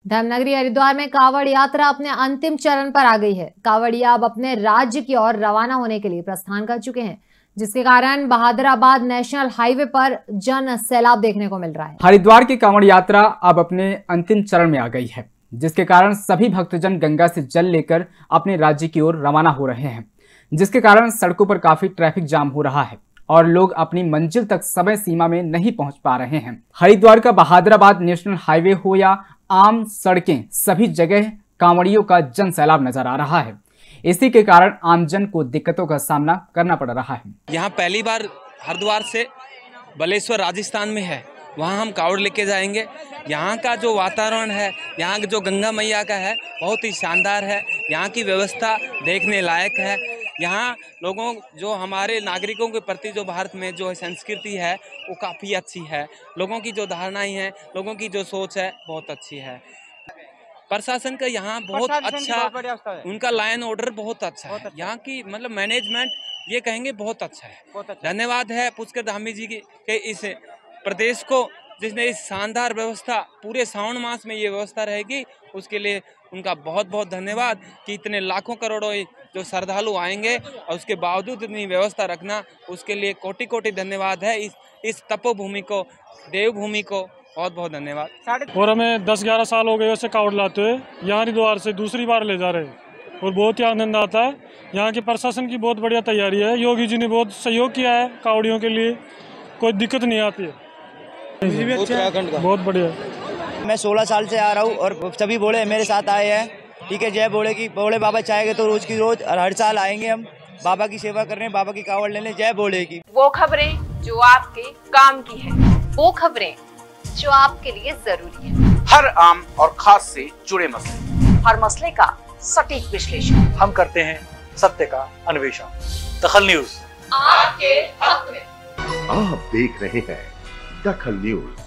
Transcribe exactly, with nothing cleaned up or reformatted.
धर्मनगरी हरिद्वार में कांवड़ यात्रा अपने अंतिम चरण पर आ गई है। कांवड़िया अब अपने राज्य की ओर रवाना होने के लिए प्रस्थान कर चुके हैं, जिसके कारण बहादुराबाद नेशनल हाईवे पर जन सैलाब देखने को मिल रहा है। हरिद्वार की कांवड़ यात्रा अब अपने अंतिम चरण में आ गई है, जिसके कारण सभी भक्तजन गंगा से जल लेकर अपने राज्य की ओर रवाना हो रहे हैं, जिसके कारण सड़कों पर काफी ट्रैफिक जाम हो रहा है और लोग अपनी मंजिल तक समय सीमा में नहीं पहुंच पा रहे हैं। हरिद्वार का बहादुराबाद नेशनल हाईवे हो या आम सड़कें, सभी जगह कांवड़ियों का जन सैलाब नजर आ रहा है। इसी के कारण आमजन को दिक्कतों का सामना करना पड़ रहा है। यहाँ पहली बार हरिद्वार से बालेश्वर राजस्थान में है, वहाँ हम कावड़ लेके जाएंगे। यहाँ का जो वातावरण है, यहाँ जो गंगा मैया का है, बहुत ही शानदार है। यहाँ की व्यवस्था देखने लायक है। यहाँ लोगों जो हमारे नागरिकों के प्रति जो भारत में जो संस्कृति है वो काफ़ी अच्छी है। लोगों की जो धारणाएं हैं, लोगों की जो सोच है बहुत अच्छी है। प्रशासन का यहाँ बहुत अच्छा, उनका लाइन ऑर्डर बहुत अच्छा है। यहाँ की मतलब मैनेजमेंट ये कहेंगे बहुत अच्छा है। धन्यवाद है पुष्कर धामी जी की के इस प्रदेश को, जिसने इस शानदार व्यवस्था पूरे सावन मास में ये व्यवस्था रहेगी, उसके लिए उनका बहुत बहुत धन्यवाद कि इतने लाखों करोड़ों जो श्रद्धालु आएंगे और उसके बावजूद इतनी व्यवस्था रखना, उसके लिए कोटि कोटि धन्यवाद है। इस इस तपोभूमि को, देवभूमि को बहुत बहुत धन्यवाद। और हमें दस ग्यारह साल हो गए वैसे कावड़ लाते हुए, यहाँ हरिद्वार से दूसरी बार ले जा रहे हैं और बहुत ही आनंद आता है। यहाँ के प्रशासन की बहुत बढ़िया तैयारी है। योगी जी ने बहुत सहयोग किया है कावड़ियों के लिए, कोई दिक्कत नहीं आती है। उत्तराखंड का बहुत बढ़िया। मैं सोलह साल से आ रहा हूँ और सभी बोले मेरे साथ आए हैं। ठीक है, जय बोले की बोले बाबा चाहेंगे तो रोज की रोज और हर साल आएंगे हम बाबा की सेवा करने, बाबा की कावड़ लेने। जय बोले की। वो खबरें जो आपके काम की है, वो खबरें जो आपके लिए जरूरी है, हर आम और खास से जुड़े मसले, हर मसले का सटीक विश्लेषण हम करते हैं, सत्य का अन्वेषण। दखल न्यूज आपके हक में। आप देख रहे हैं दखल न्यूज।